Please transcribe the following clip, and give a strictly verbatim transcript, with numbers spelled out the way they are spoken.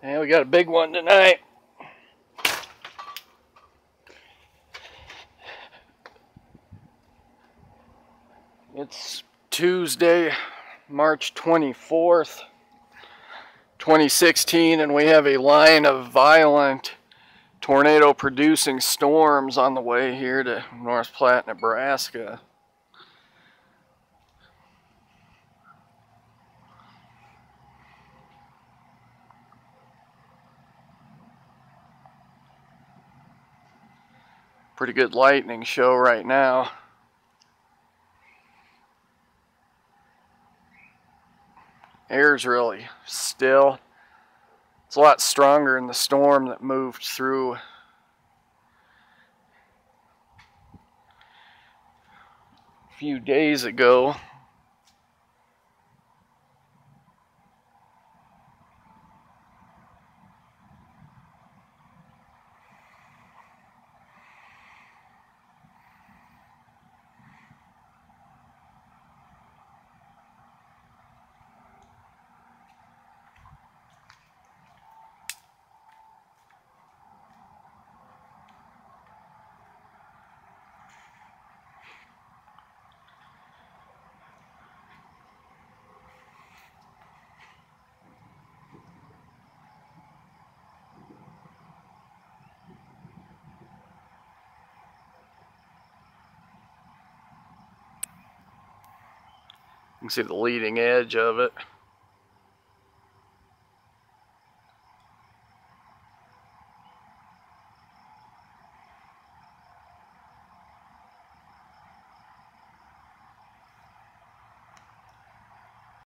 And we got a big one tonight. It's Tuesday, March twenty-fourth, twenty sixteen, and we have a line of violent tornado-producing storms on the way here to North Platte, Nebraska. Pretty good lightning show right now. Air's really still. It's a lot stronger than the storm that moved through a few days ago. You can see the leading edge of it.